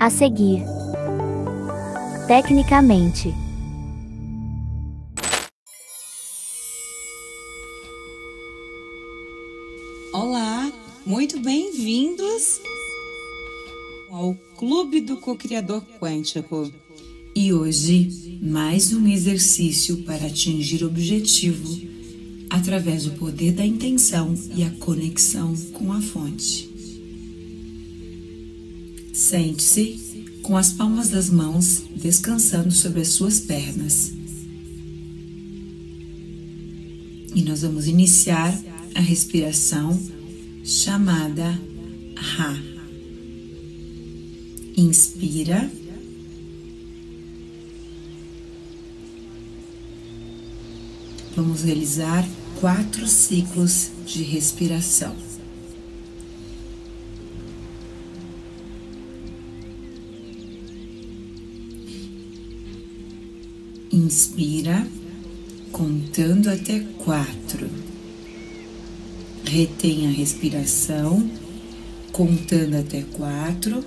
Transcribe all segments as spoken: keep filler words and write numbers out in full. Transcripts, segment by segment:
A seguir, tecnicamente. Olá, muito bem-vindos ao Clube do Co-Criador Quântico. E hoje, mais um exercício para atingir o objetivo através do poder da intenção e a conexão com a fonte. Sente-se com as palmas das mãos descansando sobre as suas pernas. E nós vamos iniciar a respiração chamada Ra. Inspira. Vamos realizar quatro ciclos de respiração. Inspira, contando até quatro. Retém a respiração, contando até quatro.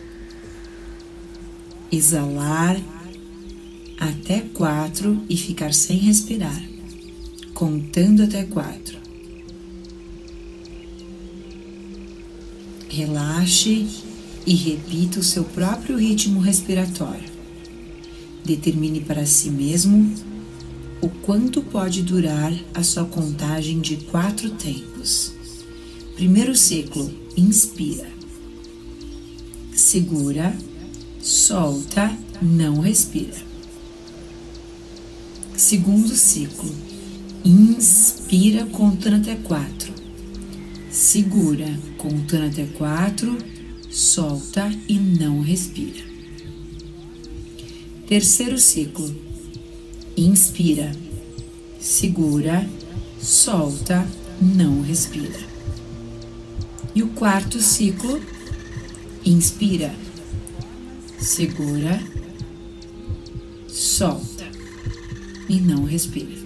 Exalar até quatro e ficar sem respirar, contando até quatro. Relaxe e repita o seu próprio ritmo respiratório. Determine para si mesmo o quanto pode durar a sua contagem de quatro tempos. Primeiro ciclo, inspira. Segura, solta, não respira. Segundo ciclo, inspira contando até quatro. Segura, contando até quatro, solta e não respira. Terceiro ciclo, inspira, segura, solta, não respira. E o quarto ciclo, inspira, segura, solta e não respira.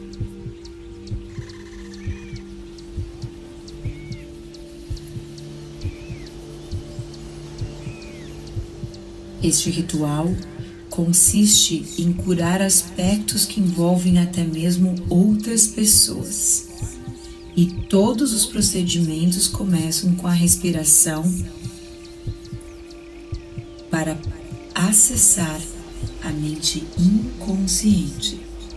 Este ritual consiste em curar aspectos que envolvem até mesmo outras pessoas. E todos os procedimentos começam com a respiração para acessar a mente inconsciente.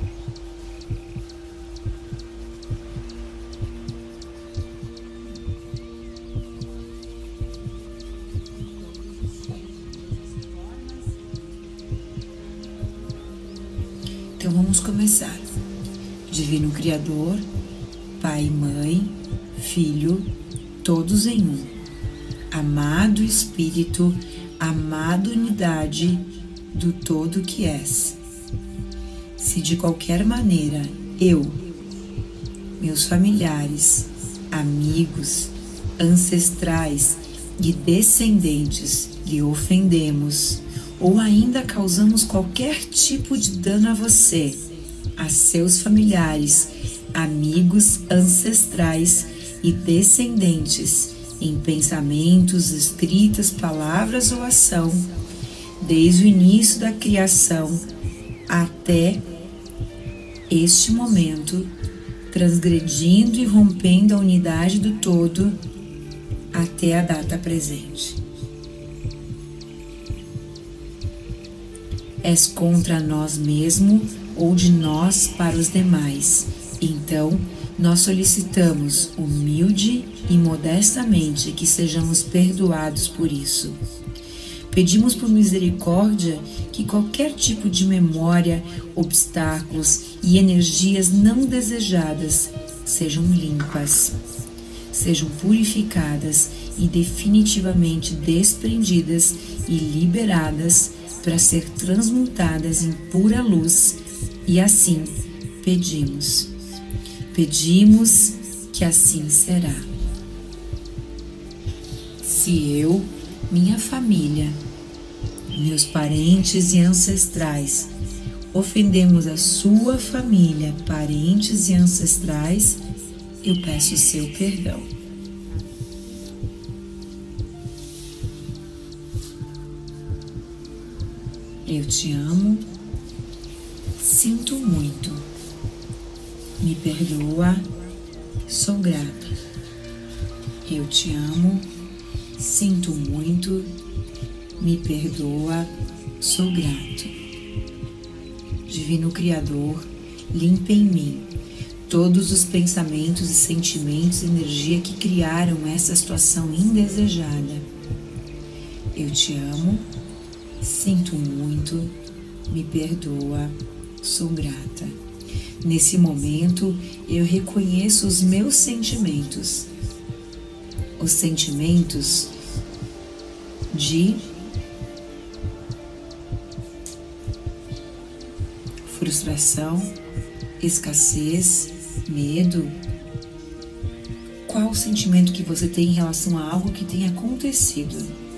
Então vamos começar. Divino Criador, Pai e Mãe, Filho, todos em um. Amado Espírito, amada unidade do todo que és. Se de qualquer maneira eu, meus familiares, amigos, ancestrais e descendentes lhe ofendemos, ou ainda causamos qualquer tipo de dano a você, a seus familiares, amigos, ancestrais e descendentes, em pensamentos, escritas, palavras ou ação, desde o início da criação até este momento, transgredindo e rompendo a unidade do todo até a data presente. És contra nós mesmos ou de nós para os demais. Então, nós solicitamos humilde e modestamente que sejamos perdoados por isso. Pedimos por misericórdia que qualquer tipo de memória, obstáculos e energias não desejadas sejam limpas, sejam purificadas e definitivamente desprendidas e liberadas para ser transmutadas em pura luz, e assim pedimos. Pedimos que assim será. Se eu, minha família, meus parentes e ancestrais ofendemos a sua família, parentes e ancestrais, eu peço seu perdão. Eu te amo, sinto muito, me perdoa, sou grato. Eu te amo, sinto muito, me perdoa, sou grato. Divino Criador, limpa em mim todos os pensamentos e sentimentos e energia que criaram essa situação indesejada. Eu te amo, sinto muito, me perdoa, sou grata. Nesse momento, eu reconheço os meus sentimentos. Os sentimentos de frustração, escassez, medo. Qual o sentimento que você tem em relação a algo que tenha acontecido?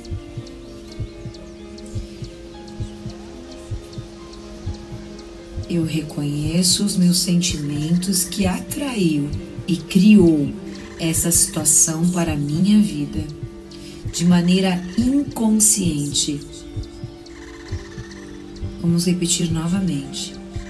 Eu reconheço os meus sentimentos que atraiu e criou essa situação para a minha vida de maneira inconsciente. Vamos repetir novamente.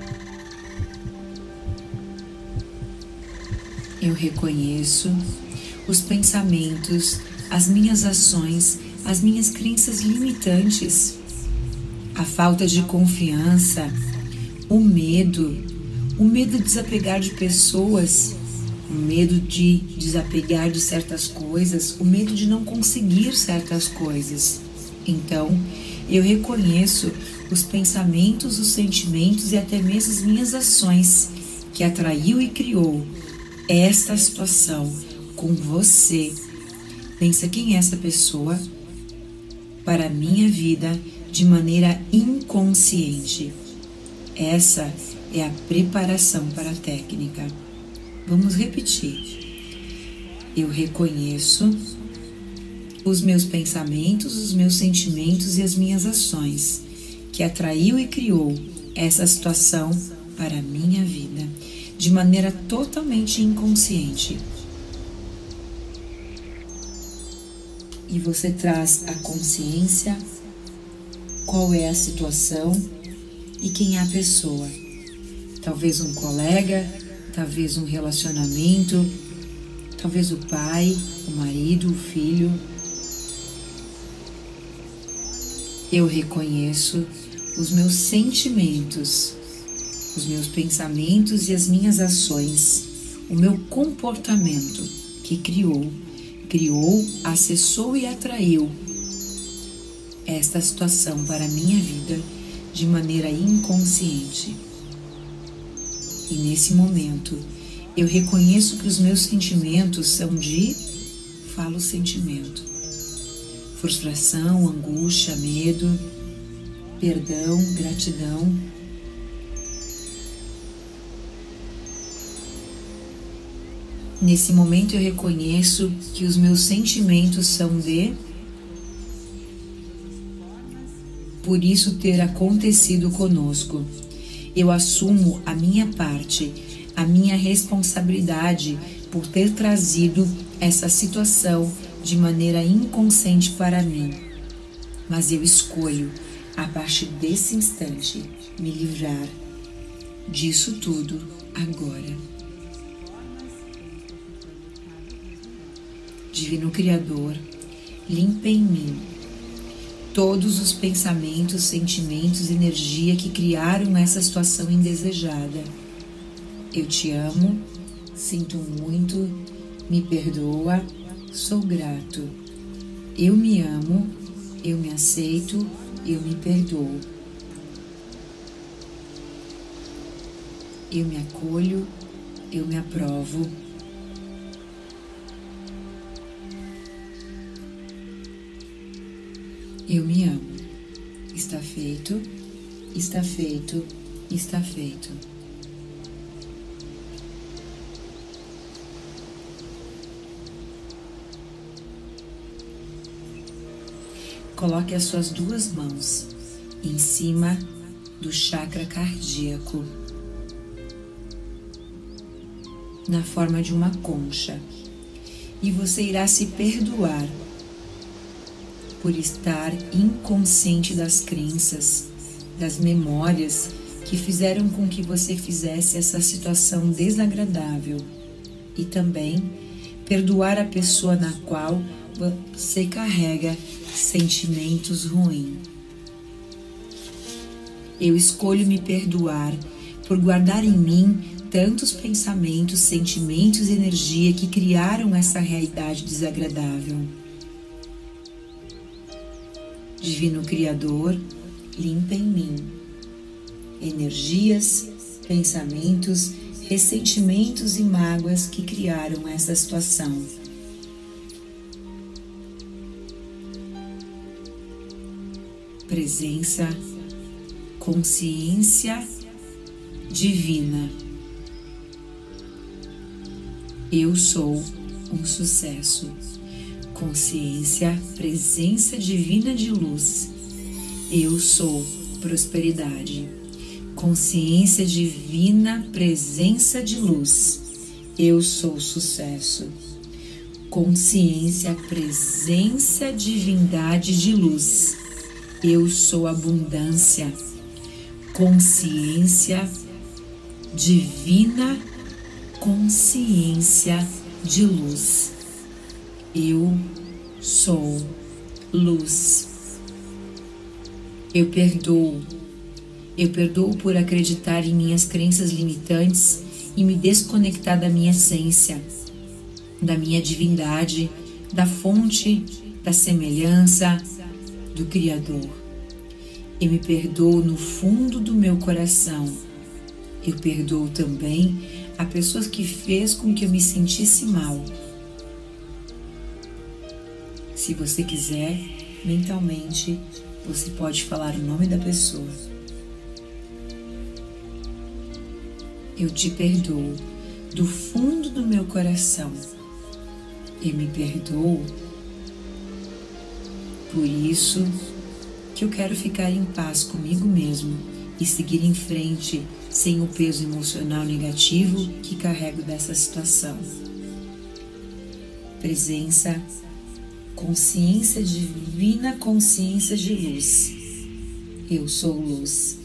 Eu reconheço os pensamentos, as minhas ações, as minhas crenças limitantes, a falta de confiança, o medo, o medo de desapegar de pessoas, o medo de desapegar de certas coisas, o medo de não conseguir certas coisas. Então, eu reconheço os pensamentos, os sentimentos e até mesmo as minhas ações que atraiu e criou esta situação com você. Pensa quem é essa pessoa para a minha vida de maneira inconsciente. Essa é a preparação para a técnica. Vamos repetir. Eu reconheço os meus pensamentos, os meus sentimentos e as minhas ações que atraiu e criou essa situação para a minha vida de maneira totalmente inconsciente. E você traz a consciência, qual é a situação e quem é a pessoa. Talvez um colega, talvez um relacionamento, talvez o pai, o marido, o filho. Eu reconheço os meus sentimentos, os meus pensamentos e as minhas ações, o meu comportamento que criou, criou, acessou e atraiu esta situação para a minha vida de maneira inconsciente. E nesse momento, eu reconheço que os meus sentimentos são de, falo sentimento, frustração, angústia, medo, perdão, gratidão. Nesse momento eu reconheço que os meus sentimentos são de, por isso ter acontecido conosco. Eu assumo a minha parte, a minha responsabilidade por ter trazido essa situação de maneira inconsciente para mim. Mas eu escolho, a partir desse instante, me livrar disso tudo agora. Divino Criador, limpa em mim todos os pensamentos, sentimentos, energia que criaram essa situação indesejada. Eu te amo, sinto muito, me perdoa, sou grato. Eu me amo, eu me aceito, eu me perdoo. Eu me acolho, eu me aprovo. Eu me amo. Está feito, está feito, está feito. Coloque as suas duas mãos em cima do chakra cardíaco, na forma de uma concha, e você irá se perdoar por estar inconsciente das crenças, das memórias que fizeram com que você fizesse essa situação desagradável e também perdoar a pessoa na qual você carrega sentimentos ruins. Eu escolho me perdoar por guardar em mim tantos pensamentos, sentimentos e energia que criaram essa realidade desagradável. Divino Criador, limpa em mim energias, pensamentos, ressentimentos e mágoas que criaram essa situação. Presença, consciência divina. Eu sou um sucesso. Consciência, presença divina de luz. Eu sou prosperidade. Consciência divina, presença de luz. Eu sou sucesso. Consciência, presença, divindade de luz. Eu sou abundância. Consciência divina, consciência de luz. Eu sou luz. Eu perdoo. Eu perdoo por acreditar em minhas crenças limitantes e me desconectar da minha essência, da minha divindade, da fonte, da semelhança do Criador. Eu me perdoo no fundo do meu coração. Eu perdoo também a pessoas que fez com que eu me sentisse mal. Se você quiser, mentalmente, você pode falar o nome da pessoa. Eu te perdoo do fundo do meu coração. Eu me perdoo. Por isso que eu quero ficar em paz comigo mesmo e seguir em frente sem o peso emocional negativo que carrego dessa situação. Presença, consciência divina, consciência de luz. Eu sou luz.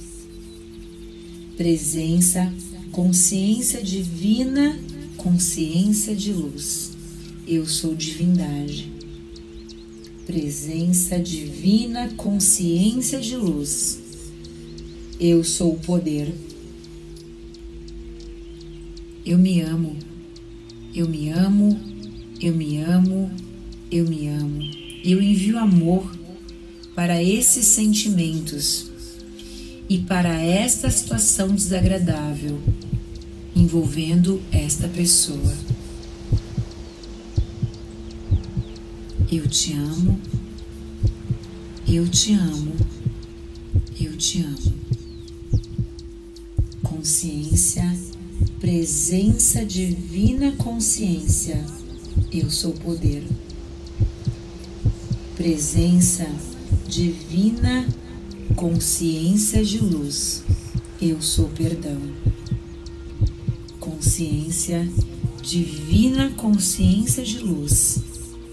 Presença, consciência divina, consciência de luz. Eu sou divindade. Presença divina, consciência de luz. Eu sou o poder. Eu me amo. Eu me amo. Eu me amo. Eu me amo. Eu envio amor para esses sentimentos e para esta situação desagradável envolvendo esta pessoa. Eu te amo, eu te amo, eu te amo. Consciência, presença divina, consciência, eu sou poder. Presença divina, consciência de luz, eu sou perdão. Consciência divina, consciência de luz,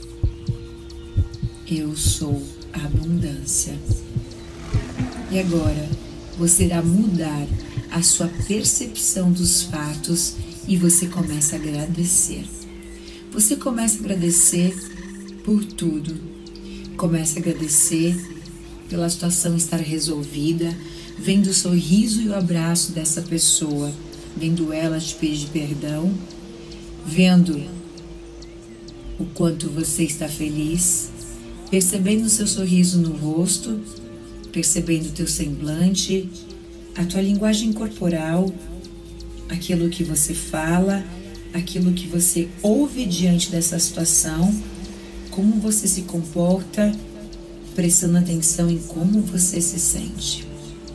eu sou abundância. E agora você irá mudar a sua percepção dos fatos e você começa a agradecer. Você começa a agradecer por tudo. Começa a agradecer pela situação estar resolvida, vendo o sorriso e o abraço dessa pessoa, vendo ela te pedir perdão, vendo o quanto você está feliz, percebendo o seu sorriso no rosto, percebendo o teu semblante, a tua linguagem corporal, aquilo que você fala, aquilo que você ouve diante dessa situação, como você se comporta, prestando atenção em como você se sente.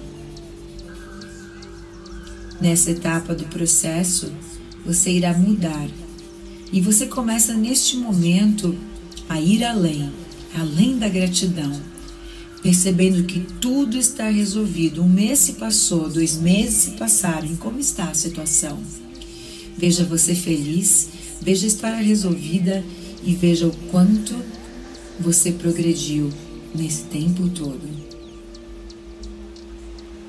Nessa etapa do processo, você irá mudar e você começa neste momento a ir além, além da gratidão, percebendo que tudo está resolvido. Um mês se passou, dois meses se passaram, e como está a situação? Veja você feliz, veja a história resolvida e veja o quanto você progrediu nesse tempo todo.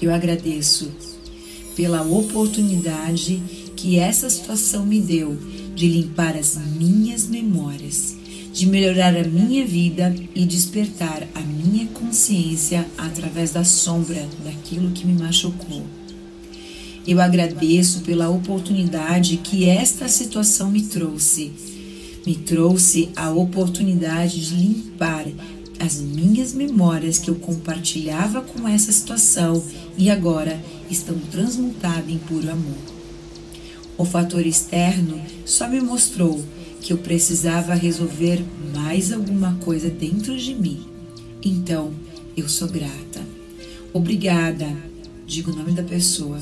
Eu agradeço pela oportunidade que essa situação me deu de limpar as minhas memórias, de melhorar a minha vida e despertar a minha consciência através da sombra daquilo que me machucou. Eu agradeço pela oportunidade que esta situação me trouxe. Me trouxe a oportunidade de limpar as minhas memórias que eu compartilhava com essa situação e agora estão transmutadas em puro amor. O fator externo só me mostrou que eu precisava resolver mais alguma coisa dentro de mim. Então, eu sou grata. Obrigada, digo o nome da pessoa.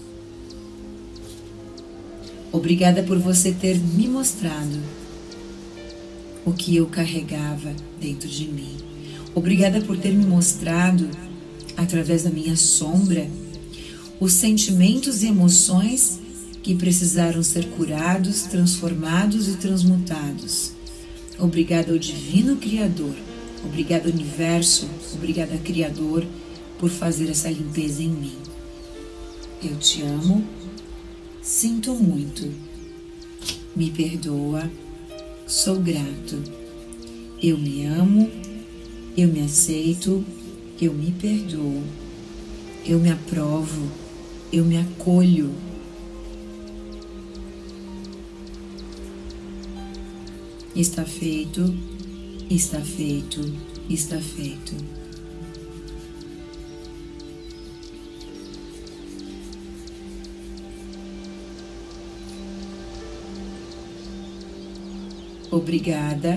Obrigada por você ter me mostrado o que eu carregava dentro de mim. Obrigada por ter me mostrado, através da minha sombra, os sentimentos e emoções que precisaram ser curados, transformados e transmutados. Obrigada ao Divino Criador, obrigada Universo, obrigada Criador por fazer essa limpeza em mim. Eu te amo. Sinto muito, me perdoa, sou grato. Eu me amo, eu me aceito, eu me perdoo, eu me aprovo, eu me acolho. Está feito, está feito, está feito. Obrigada,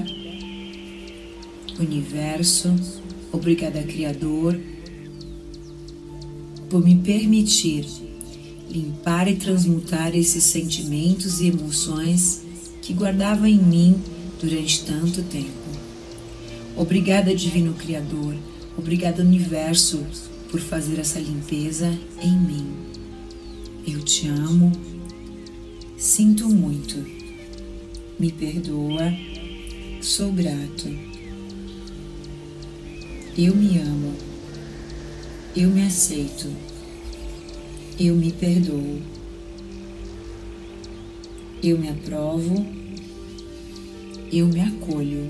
Universo, obrigada, Criador, por me permitir limpar e transmutar esses sentimentos e emoções que guardava em mim durante tanto tempo. Obrigada, Divino Criador, obrigada, Universo, por fazer essa limpeza em mim. Eu te amo, sinto muito. Me perdoa, sou grato. Eu me amo, eu me aceito, eu me perdoo, eu me aprovo, eu me acolho.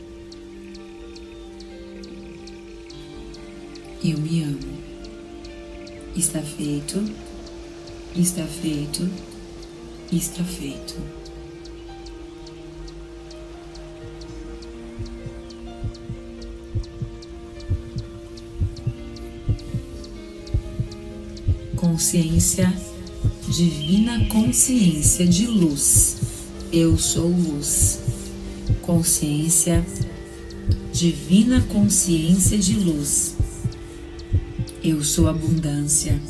Eu me amo. Está feito, está feito, está feito. Consciência, divina consciência de luz. Eu sou luz. Consciência, divina consciência de luz. Eu sou abundância.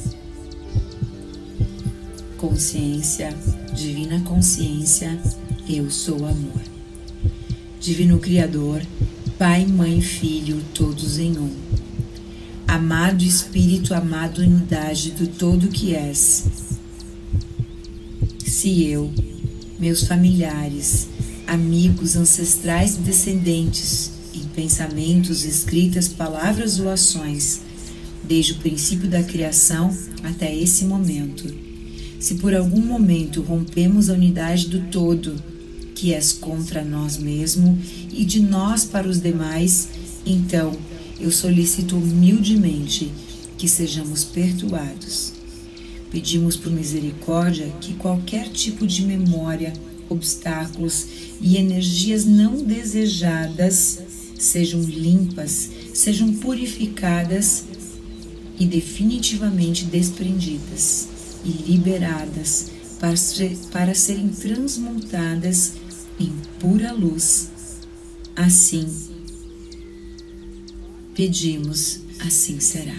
Consciência, divina consciência, eu sou amor. Divino Criador, Pai, Mãe, Filho, todos em um. Amado Espírito, amado Unidade do todo que és. Se eu, meus familiares, amigos, ancestrais e descendentes, em pensamentos, escritas, palavras ou ações, desde o princípio da criação até esse momento, se por algum momento rompemos a unidade do todo, que és contra nós mesmos e de nós para os demais, então eu solicito humildemente que sejamos perdoados. Pedimos por misericórdia que qualquer tipo de memória, obstáculos e energias não desejadas sejam limpas, sejam purificadas e definitivamente desprendidas e liberadas para, ser, para serem transmutadas em pura luz. Assim, pedimos, assim será.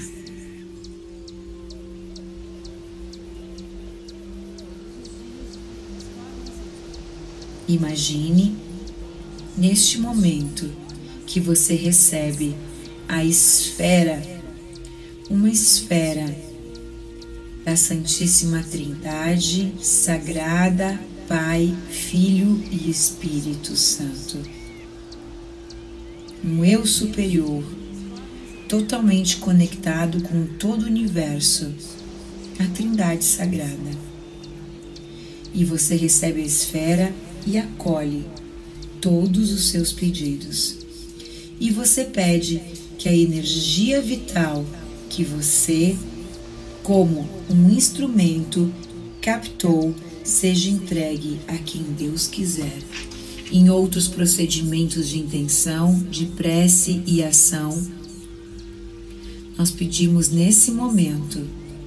Imagine, neste momento, que você recebe a esfera, uma esfera da Santíssima Trindade, Sagrada, Pai, Filho e Espírito Santo. Um eu superior, totalmente conectado com todo o universo, a Trindade Sagrada. E você recebe a esfera e acolhe todos os seus pedidos. E você pede que a energia vital que você, como um instrumento, captou, seja entregue a quem Deus quiser. Em outros procedimentos de intenção, de prece e ação, nós pedimos nesse momento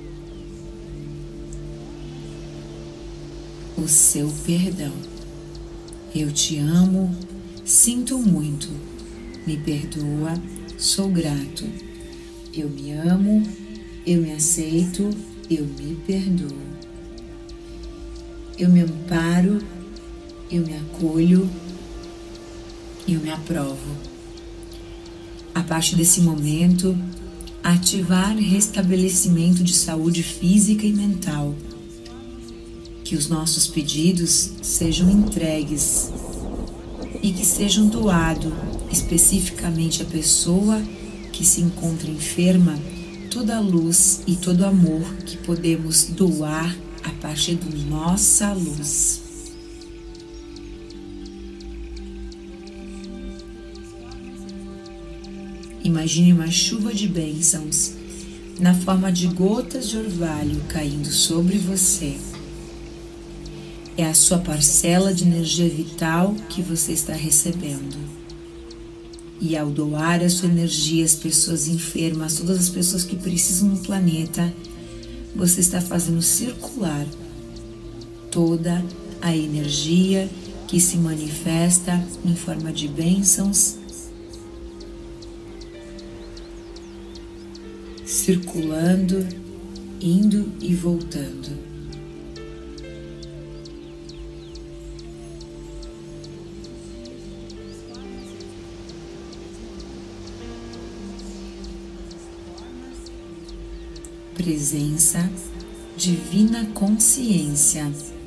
o seu perdão. Eu te amo, sinto muito, me perdoa, sou grato. Eu me amo, eu me aceito, eu me perdoo. Eu me amparo, eu me acolho, eu me aprovo. A partir desse momento, ativar restabelecimento de saúde física e mental. Que os nossos pedidos sejam entregues e que sejam doados especificamente à pessoa que se encontra enferma, toda a luz e todo o amor que podemos doar a partir da nossa luz. Imagine uma chuva de bênçãos na forma de gotas de orvalho caindo sobre você. É a sua parcela de energia vital que você está recebendo. E ao doar a sua energia às pessoas enfermas, todas as pessoas que precisam no planeta, você está fazendo circular toda a energia que se manifesta em forma de bênçãos, circulando, indo e voltando. Presença, divina consciência.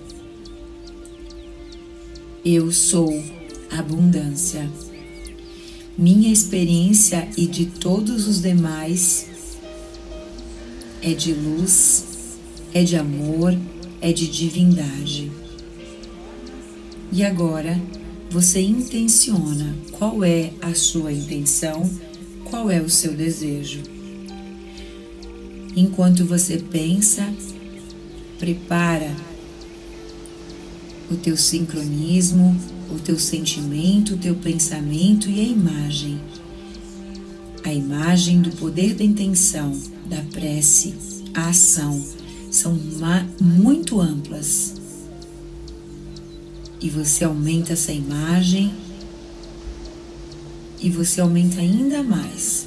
Eu sou abundância. Minha experiência e de todos os demais é de luz, é de amor, é de divindade. E agora você intenciona qual é a sua intenção, qual é o seu desejo. Enquanto você pensa, prepara o teu sincronismo, o teu sentimento, o teu pensamento e a imagem. A imagem do poder da intenção, da prece, a ação, são muito amplas. E você aumenta essa imagem e você aumenta ainda mais.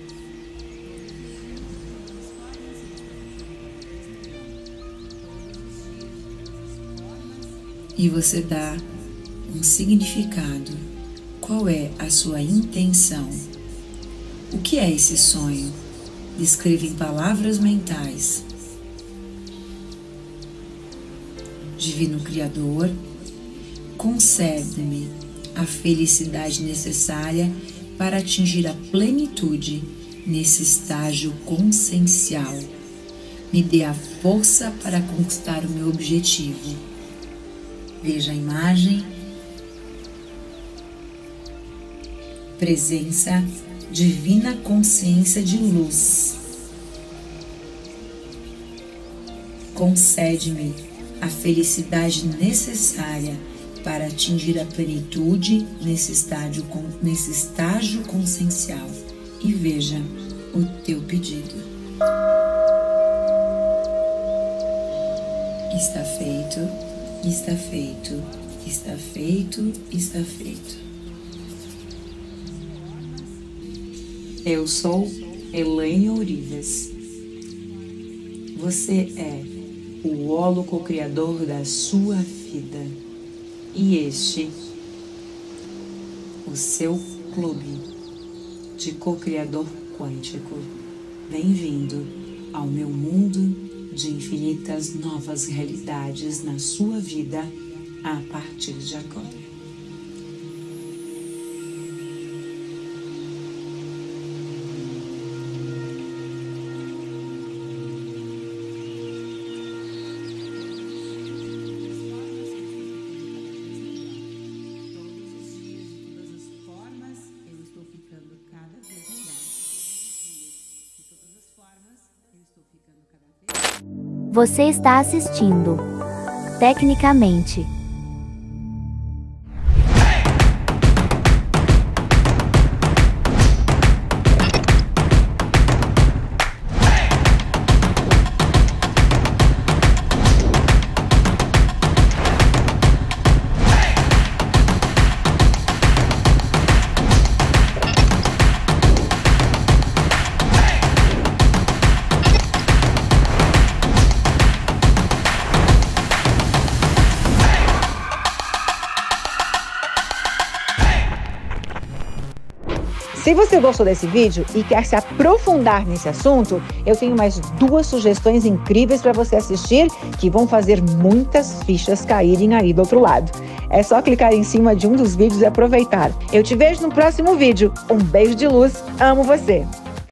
E você dá um significado. Qual é a sua intenção? O que é esse sonho? Descreva em palavras mentais. Divino Criador, concede-me a felicidade necessária para atingir a plenitude nesse estágio consciencial. Me dê a força para conquistar o meu objetivo. Veja a imagem. Presença, divina consciência de luz. Concede-me a felicidade necessária para atingir a plenitude nesse estágio, nesse estágio consciencial. E veja o teu pedido. Está feito. Está feito, está feito, está feito. Eu sou Elaine Ourives. Você é o holo co-criador da sua vida. E este, o seu clube de co-criador quântico. Bem-vindo ao meu mundo de infinitas novas realidades na sua vida a partir de agora. Você está assistindo Tecnicamente. Se você gostou desse vídeo e quer se aprofundar nesse assunto, eu tenho mais duas sugestões incríveis para você assistir que vão fazer muitas fichas caírem aí do outro lado. É só clicar em cima de um dos vídeos e aproveitar. Eu te vejo no próximo vídeo. Um beijo de luz, amo você!